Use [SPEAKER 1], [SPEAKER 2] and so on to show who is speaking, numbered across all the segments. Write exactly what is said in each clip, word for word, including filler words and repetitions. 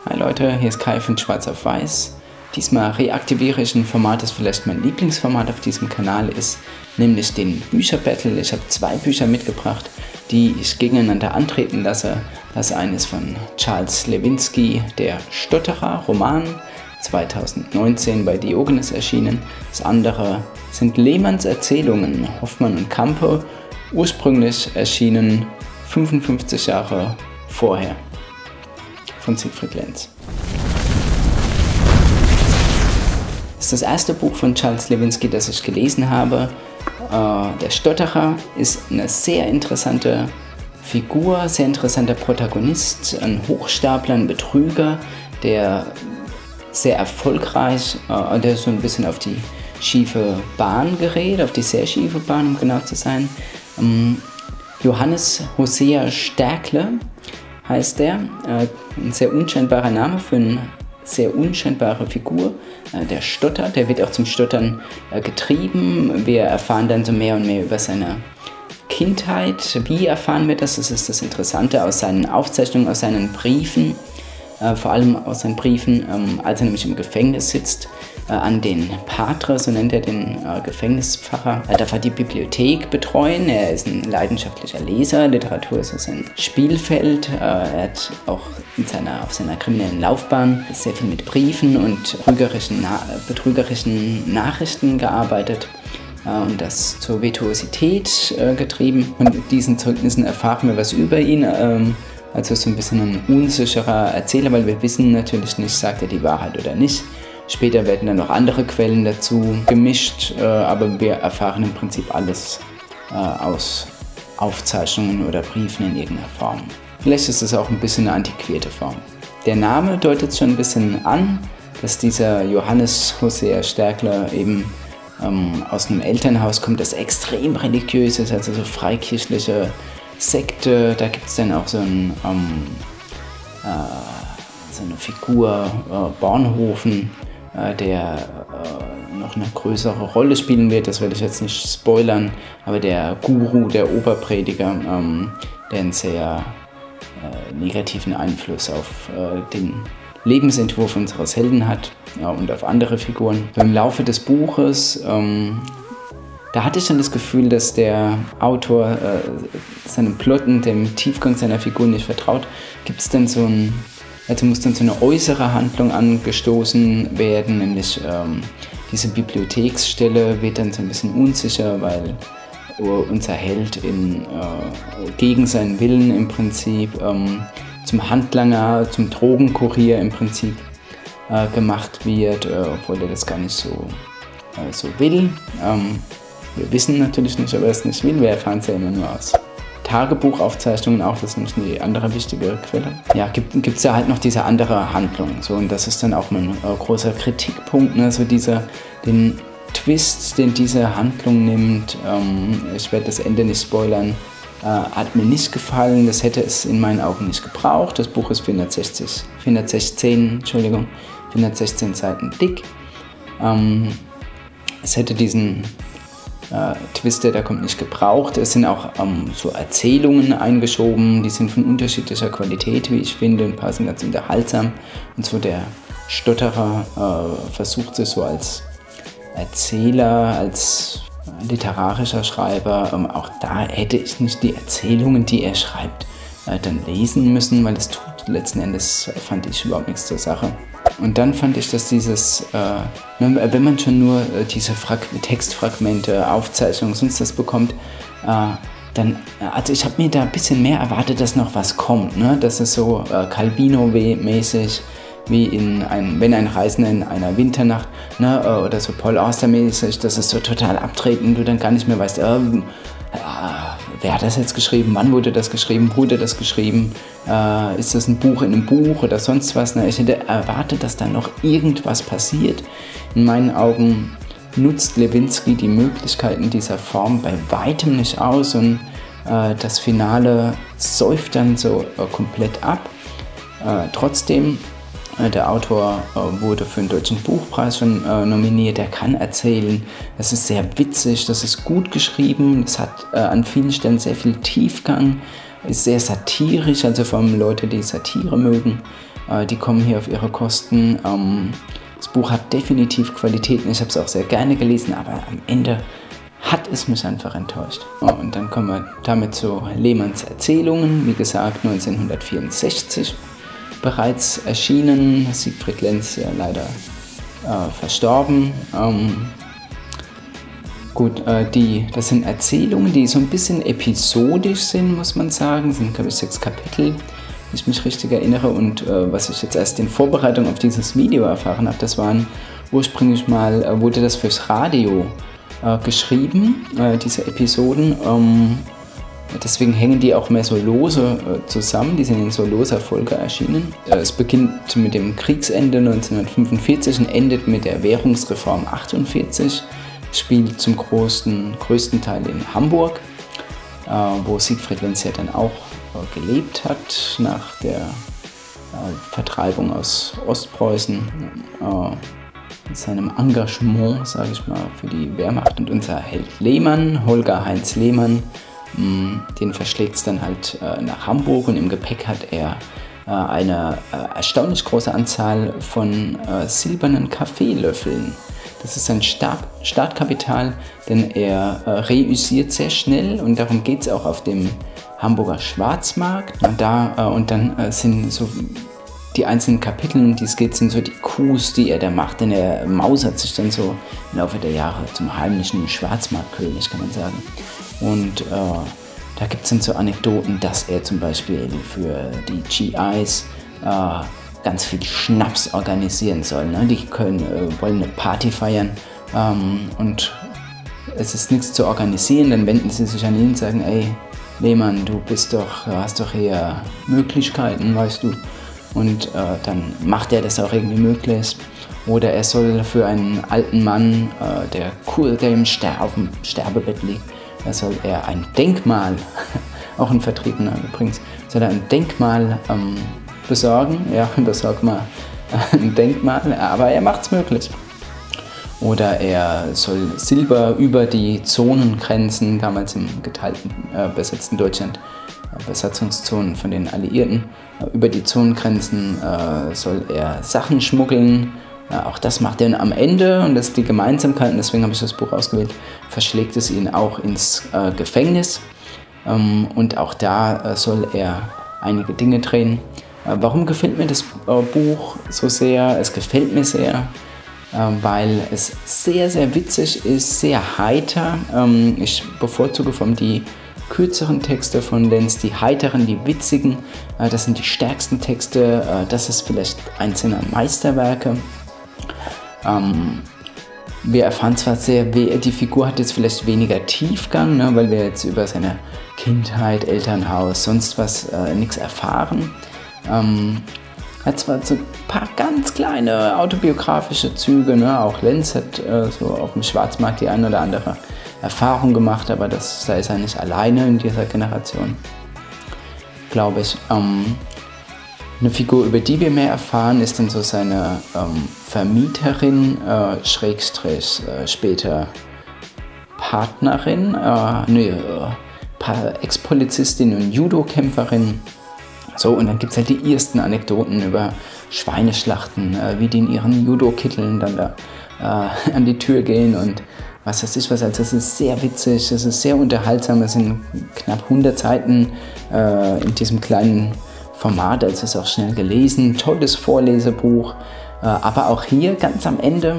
[SPEAKER 1] Hi Leute, hier ist Kai von Schwarz auf Weiß. Diesmal reaktiviere ich ein Format, das vielleicht mein Lieblingsformat auf diesem Kanal ist, nämlich den Bücherbattle. Ich habe zwei Bücher mitgebracht, die ich gegeneinander antreten lasse. Das eine ist von Charles Lewinsky, Der Stotterer, Roman, zweitausendneunzehn bei Diogenes erschienen. Das andere sind Lehmanns Erzählungen, Hoffmann und Campe, ursprünglich erschienen fünfundfünfzig Jahre vorher, von Siegfried Lenz. Das ist das erste Buch von Charles Lewinsky, das ich gelesen habe. Äh, der Stotterer ist eine sehr interessante Figur, sehr interessanter Protagonist, ein Hochstapler, ein Betrüger, der sehr erfolgreich, äh, der so ein bisschen auf die schiefe Bahn gerät, auf die sehr schiefe Bahn, um genau zu sein. Ähm, Johannes Hosea Stärkle heißt der, äh, ein sehr unscheinbarer Name für eine sehr unscheinbare Figur. Äh, der Stotter, der wird auch zum Stottern äh, getrieben. Wir erfahren dann so mehr und mehr über seine Kindheit. Wie erfahren wir das? Das ist das Interessante aus seinen Aufzeichnungen, aus seinen Briefen, äh, vor allem aus seinen Briefen, ähm, als er nämlich im Gefängnis sitzt, äh, an den Patre, so nennt er den äh, Gefängnispfarrer. Er darf die Bibliothek betreuen, er ist ein leidenschaftlicher Leser, Literatur ist sein Spielfeld, äh, er hat auch in seiner, auf seiner kriminellen Laufbahn sehr viel mit Briefen und betrügerischen, Na betrügerischen Nachrichten gearbeitet äh, und das zur Virtuosität äh, getrieben. Und mit diesen Zeugnissen erfahren wir was über ihn. Ähm, Also so ein bisschen ein unsicherer Erzähler, weil wir wissen natürlich nicht, sagt er die Wahrheit oder nicht. Später werden dann noch andere Quellen dazu gemischt, äh, aber wir erfahren im Prinzip alles äh, aus Aufzeichnungen oder Briefen in irgendeiner Form. Vielleicht ist es auch ein bisschen eine antiquierte Form. Der Name deutet schon ein bisschen an, dass dieser Johannes Hosea Stärkle eben ähm, aus einem Elternhaus kommt, das extrem religiös ist, also so freikirchliche Sekte. Da gibt es dann auch so, ein, ähm, äh, so eine Figur, äh, Bornhofen, äh, der äh, noch eine größere Rolle spielen wird. Das werde ich jetzt nicht spoilern, aber der Guru, der Oberprediger, ähm, der einen sehr äh, negativen Einfluss auf äh, den Lebensentwurf unseres Helden hat, ja, und auf andere Figuren. Im Laufe des Buches ähm, Da hatte ich dann das Gefühl, dass der Autor äh, seinem Plot und dem Tiefgang seiner Figur nicht vertraut. Gibt es dann so ein, also muss dann so eine äußere Handlung angestoßen werden, nämlich ähm, diese Bibliotheksstelle wird dann so ein bisschen unsicher, weil unser Held in, äh, gegen seinen Willen im Prinzip ähm, zum Handlanger, zum Drogenkurier im Prinzip äh, gemacht wird, äh, obwohl er das gar nicht so, äh, so will. Ähm, Wir wissen natürlich nicht, ob er es nicht will, wir erfahren es ja immer nur aus Tagebuchaufzeichnungen auch, das ist nämlich eine andere wichtige Quelle. Ja, gibt es ja halt noch diese andere Handlung, so, und das ist dann auch mein äh, großer Kritikpunkt, ne, so dieser, den Twist, den diese Handlung nimmt, ähm, ich werde das Ende nicht spoilern, äh, hat mir nicht gefallen, das hätte es in meinen Augen nicht gebraucht. Das Buch ist vierhundertsechzig, vierhundertsechzehn, Entschuldigung, vierhundertsechzehn Seiten dick. Ähm, es hätte diesen Äh, Twister, der kommt nicht gebraucht. Es sind auch ähm, so Erzählungen eingeschoben, die sind von unterschiedlicher Qualität, wie ich finde. Ein paar sind ganz unterhaltsam. Und so der Stotterer äh, versucht sich so als Erzähler, als literarischer Schreiber. Ähm, auch da hätte ich nicht die Erzählungen, die er schreibt, äh, dann lesen müssen, weil es tut letzten Endes, äh, fand ich, überhaupt nichts zur Sache. Und dann fand ich, dass dieses, äh, wenn man schon nur äh, diese Frag Textfragmente, Aufzeichnungen, sonst das bekommt, äh, dann, also ich habe mir da ein bisschen mehr erwartet, dass noch was kommt, ne? Dass es so äh, Calvino-mäßig, wie in ein, wenn ein Reisender in einer Winternacht, ne? Äh, oder so Paul Auster-mäßig, dass es so total abdreht und du dann gar nicht mehr weißt, äh, äh, wer hat das jetzt geschrieben, wann wurde das geschrieben, wurde das geschrieben, äh, ist das ein Buch in einem Buch oder sonst was. Ne? Ich hätte erwartet, dass da noch irgendwas passiert. In meinen Augen nutzt Lewinsky die Möglichkeiten dieser Form bei weitem nicht aus und äh, das Finale säuft dann so äh, komplett ab. Äh, trotzdem, äh, der Autor äh, wurde für den Deutschen Buchpreis schon äh, nominiert, er kann erzählen, es ist sehr witzig, das ist gut geschrieben, es hat äh, an vielen Stellen sehr viel Tiefgang, ist sehr satirisch, also vor allem Leute, die Satire mögen. Äh, die kommen hier auf ihre Kosten. Ähm, das Buch hat definitiv Qualitäten. Ich habe es auch sehr gerne gelesen, aber am Ende hat es mich einfach enttäuscht. Und dann kommen wir damit zu Lehmanns Erzählungen, wie gesagt neunzehnhundertvierundsechzig bereits erschienen. Siegfried Lenz ja leider äh, verstorben. Ähm, gut, äh, die, das sind Erzählungen, die so ein bisschen episodisch sind, muss man sagen. Das sind, glaube ich, sechs Kapitel, wenn ich mich richtig erinnere. Und äh, was ich jetzt erst in Vorbereitung auf dieses Video erfahren habe, das waren ursprünglich mal, äh, wurde das fürs Radio äh, geschrieben, äh, diese Episoden. Ähm, deswegen hängen die auch mehr so lose äh, zusammen, die sind in so loser Folge erschienen. Äh, es beginnt mit dem Kriegsende neunzehnhundertfünfundvierzig und endet mit der Währungsreform achtundvierzig. Spielt zum größten, größten Teil in Hamburg, äh, wo Siegfried Lenz ja dann auch äh, gelebt hat nach der äh, Vertreibung aus Ostpreußen. Äh, mit seinem Engagement, sage ich mal, für die Wehrmacht. Und unser Held Lehmann, Holger Heinz Lehmann, mh, den verschlägt es dann halt äh, nach Hamburg und im Gepäck hat er äh, eine äh, erstaunlich große Anzahl von äh, silbernen Kaffeelöffeln. Das ist sein Start Startkapital, denn er äh, reüssiert sehr schnell und darum geht es auch auf dem Hamburger Schwarzmarkt. Und, da, äh, und dann äh, sind so die einzelnen Kapitel, um die es geht, sind so die Coups, die er da macht, denn er mausert sich dann so im Laufe der Jahre zum heimlichen Schwarzmarktkönig, kann man sagen. Und äh, da gibt es dann so Anekdoten, dass er zum Beispiel für die G Is äh, ganz viel Schnaps organisieren soll. Ne? Die können, äh, wollen eine Party feiern ähm, und es ist nichts zu organisieren, dann wenden sie sich an ihn und sagen, ey Lehmann, du bist doch, hast doch hier Möglichkeiten, weißt du. Und äh, dann macht er das auch irgendwie möglich. Oder er soll für einen alten Mann, äh, der, cool, der im Ster auf dem Sterbebett liegt, da soll er ein Denkmal, auch ein Vertriebener übrigens, soll er ein Denkmal ähm, besorgen. Ja, besorg mal ein Denkmal, aber er macht es möglich. Oder er soll Silber über die Zonengrenzen, damals im geteilten, äh, besetzten Deutschland, äh, Besatzungszonen von den Alliierten, äh, über die Zonengrenzen äh, soll er Sachen schmuggeln. Äh, auch das macht er am Ende, und das ist die Gemeinsamkeit, und deswegen habe ich das Buch ausgewählt, verschlägt es ihn auch ins äh, Gefängnis. Ähm, und auch da äh, soll er einige Dinge drehen. Äh, warum gefällt mir das äh, Buch so sehr? Es gefällt mir sehr, weil es sehr, sehr witzig ist, sehr heiter. Ich bevorzuge von die kürzeren Texte von Lenz, die heiteren, die witzigen. Das sind die stärksten Texte. Das ist vielleicht eins seiner Meisterwerke. Wir erfahren zwar sehr, die Figur hat jetzt vielleicht weniger Tiefgang, ne, weil wir jetzt über seine Kindheit, Elternhaus, sonst was äh, nichts erfahren. Hat zwar so ein paar ganz kleine autobiografische Züge, ne? Auch Lenz hat äh, so auf dem Schwarzmarkt die eine oder andere Erfahrung gemacht, aber das, da ist er nicht alleine in dieser Generation, glaube ich. Ähm, eine Figur, über die wir mehr erfahren, ist dann so seine ähm, Vermieterin, äh, Schrägstrich, äh, später Partnerin, äh, nee, äh, Ex-Polizistin und Judo-Kämpferin. So, und dann gibt es halt die ersten Anekdoten über Schweineschlachten, äh, wie die in ihren Judo-Kitteln dann da äh, an die Tür gehen und was weiß ich was. Also das ist sehr witzig, das ist sehr unterhaltsam, es sind knapp hundert Seiten äh, in diesem kleinen Format, also es ist auch schnell gelesen, tolles Vorlesebuch, äh, aber auch hier ganz am Ende,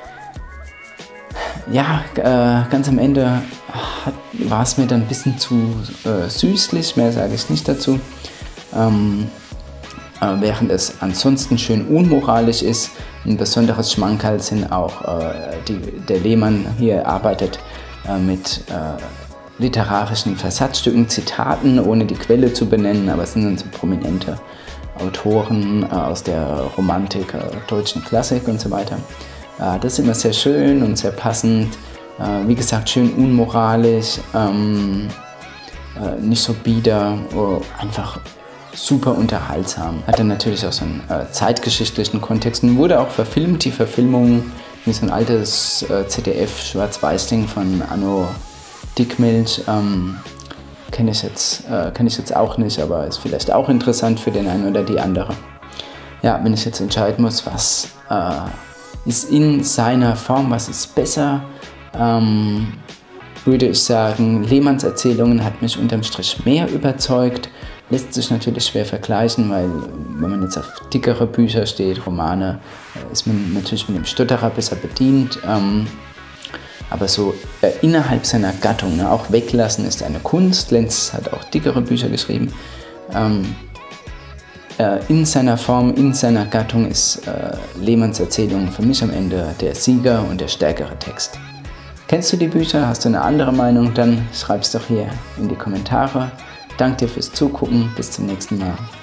[SPEAKER 1] ja, äh, ganz am Ende war es mir dann ein bisschen zu äh, süßlich, mehr sage ich nicht dazu. Ähm, äh, während es ansonsten schön unmoralisch ist. Ein besonderes Schmankerl sind auch, äh, die, der Lehmann hier arbeitet äh, mit äh, literarischen Versatzstücken, Zitaten, ohne die Quelle zu benennen, aber es sind dann so prominente Autoren äh, aus der Romantik, äh, deutschen Klassik und so weiter. Äh, das ist immer sehr schön und sehr passend. Äh, wie gesagt, schön unmoralisch, ähm, äh, nicht so bieder, oh, einfach super unterhaltsam. Hat dann natürlich auch so einen äh, zeitgeschichtlichen Kontext und wurde auch verfilmt. Die Verfilmung, wie so ein altes äh, Z D F-Schwarz-Weiß-Ding von Anno Dickmilch, ähm, kenne ich, jetzt, äh, kenn ich jetzt auch nicht, aber ist vielleicht auch interessant für den einen oder die andere. ja, wenn ich jetzt entscheiden muss, was äh, ist in seiner Form, was ist besser, ähm, würde ich sagen, Lehmanns Erzählungen hat mich unterm Strich mehr überzeugt. Lässt sich natürlich schwer vergleichen, weil wenn man jetzt auf dickere Bücher steht, Romane, ist man natürlich mit dem Stotterer besser bedient. Ähm, aber so äh, innerhalb seiner Gattung, ne, auch Weglassen ist eine Kunst. Lenz hat auch dickere Bücher geschrieben. Ähm, äh, in seiner Form, in seiner Gattung ist äh, Lehmanns Erzählung für mich am Ende der Sieger und der stärkere Text. Kennst du die Bücher? Hast du eine andere Meinung? Dann schreib's doch hier in die Kommentare. Danke dir fürs Zugucken. Bis zum nächsten Mal.